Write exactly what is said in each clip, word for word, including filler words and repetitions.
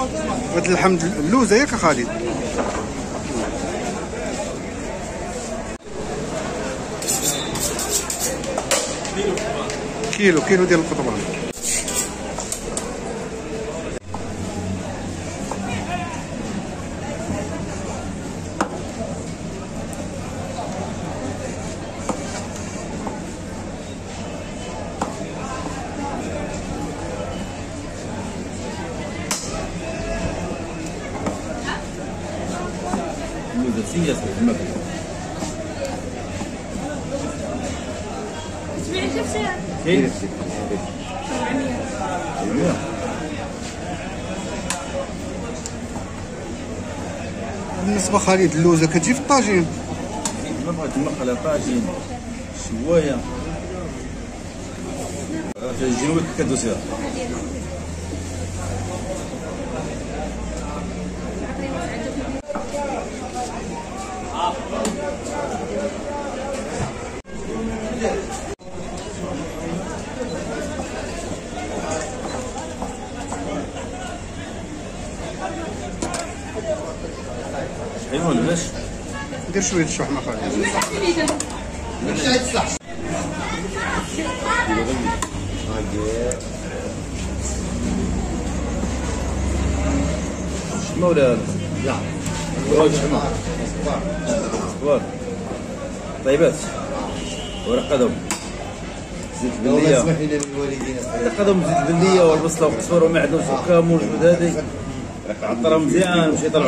هاد اللحم اللوزه ياك خالد؟ كيلو كيلو ديال القطبان. سياسة المبنى. تبيع كيف سعر؟ كيف؟ سبعمية. بالنسبة خالد اللوزة كتجي في الطاجين؟ ما بغيت المقلة طاجين شواية. الجنوب كدوسيها. ايوا ليش؟ دير شوية الشحمة خالد. شحمة ولا لا؟ لا شحمة. صبار. طيبات. ورق قدم. زيت بلية. اسمح لي للوالدين. ورق قدم زيت بلية والبصلة والقزبر ومعدنوس وكامون وجبد هادي. عطرها مزيان باش يطلعوا.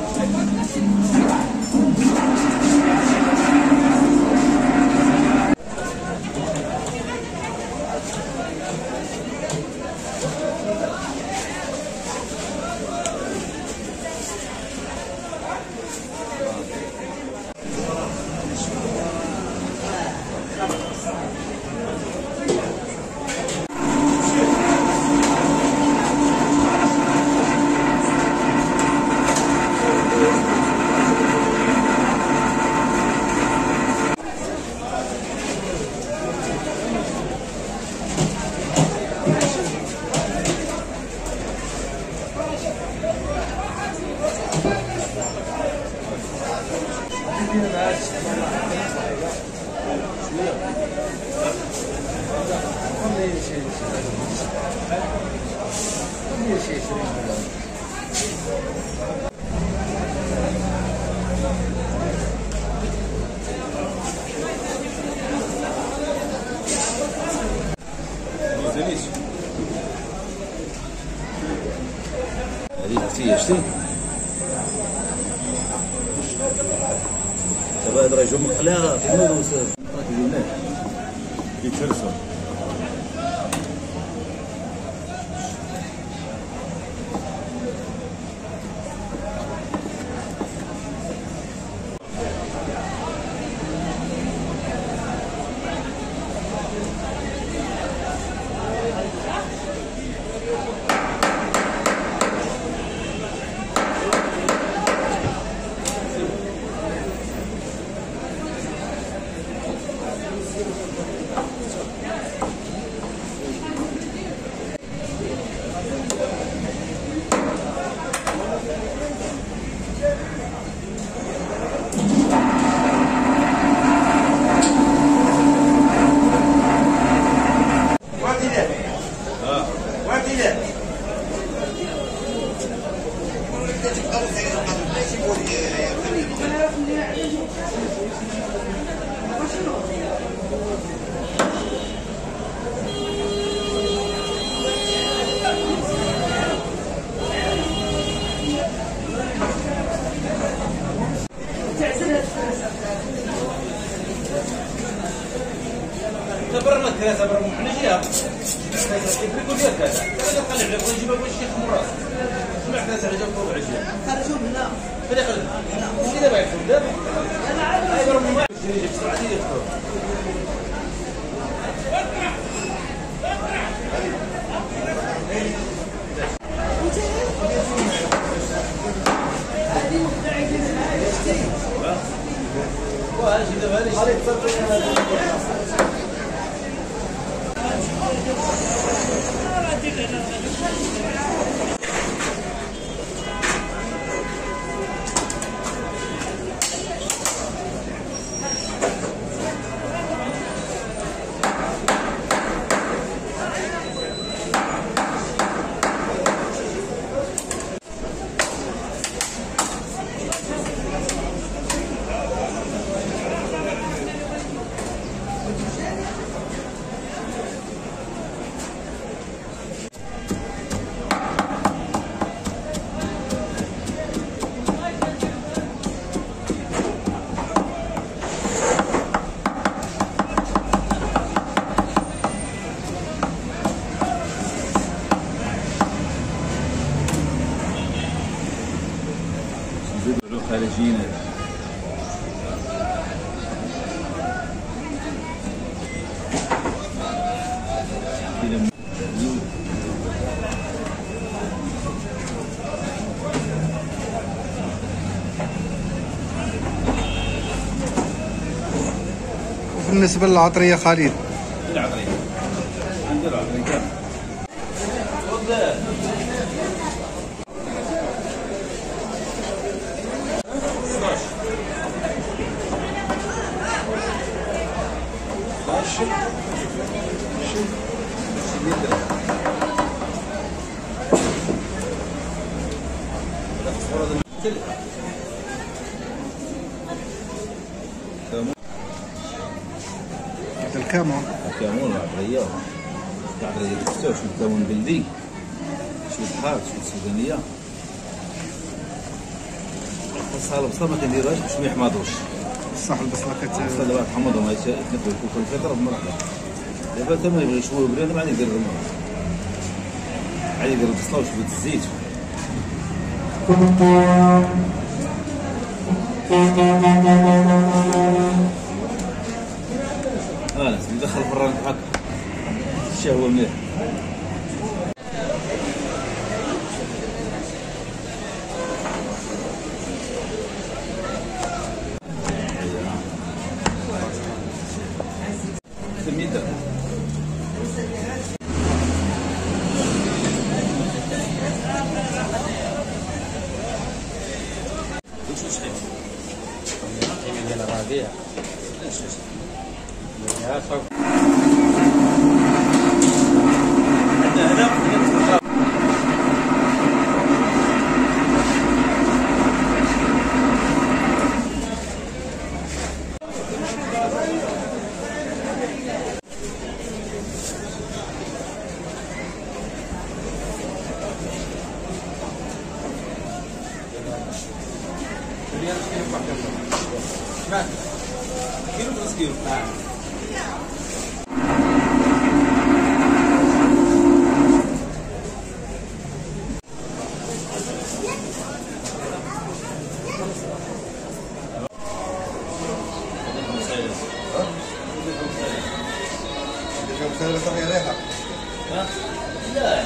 هذه شتي دابا هاد راه جاو مقلاها في النور وصافي يتفرسوا. تبرنا ثلاثة برا محنا جيها يقول لي ثلاثة ثلاثة قلع عليك ونجيبها باش يخدم راس سمع ثلاثة على جنب فوق عشرين خرجوا هنا فين خرج هنا كذا باغي يخدم دابا انا عارف اي برا ما يجي بسرعة يخدم وهذا دابا هذا خارجيين وبالنسبه للعطريه خالد، العطريه عندي العطريه كامل. هذا الكامون الكامون العطريه العطريه تفتح شويه كامون بلدي، شويه بحار، شويه سودانيه. خاصها البصله ما كنديرهاش باش ما يحماضوش. صح البصله كت البصله دابا تحمضهم يتنبه الكوكو الفطر بمرحله. دابا حتى ما يبغي يشوي بنادم عادي يدير عادي يدير البصله وشويه الزيت. اه ندخل الفران هكا الشهوه مليح. سميتها كيلو ونص كيلو. لا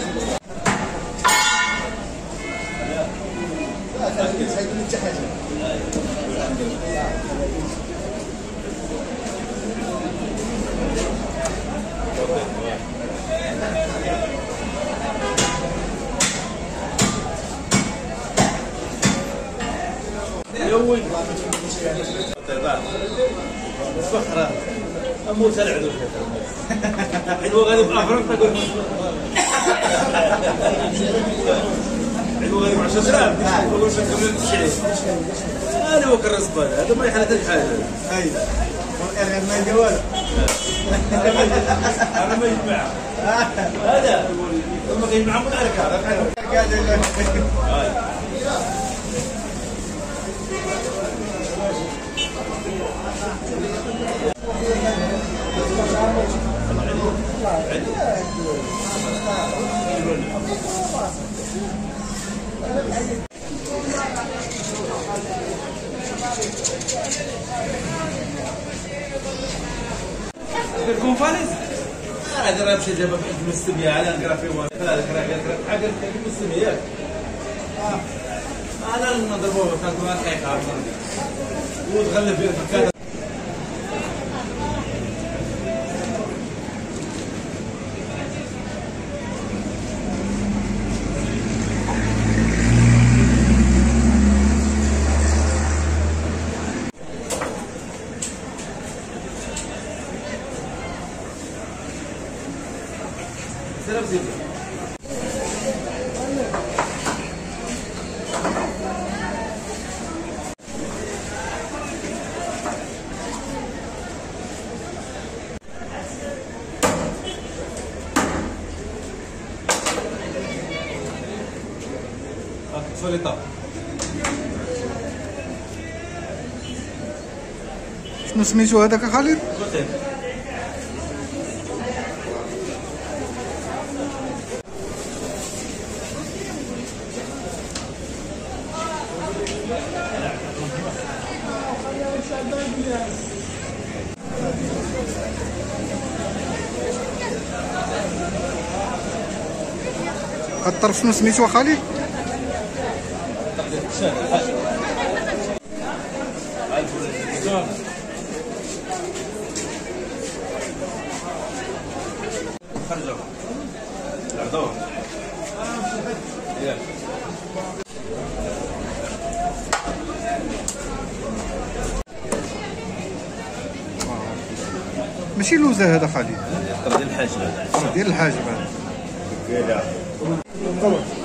يوي صخرة أموت العدو عدو غادي بأفريقيا تقول عدو غادي ب عشرة دراهم تقول ثمانية وتسعين. أنا هو كرس بال هذا ما يحل حتى حاجة. أي أنا ما يدير والو. أنا ما يجمع هذا ما كيجمع من أركان. الكونفرنس هذا راه مشى جاب المستمية على نقرا في هذاك راه قال حاجه المستمية انا نضربوه كان دقيقه وتغلب فيه. سلام زيد سوليطار. شنو سميتو هذاك خالد؟ بوتيل. هاد الطرف شنو سميتو خالد؟ خرجوا العضو ياك ماشي لوزه هذا خالد، ديال الحاجب هذا ديال الحاجب هذا. ديال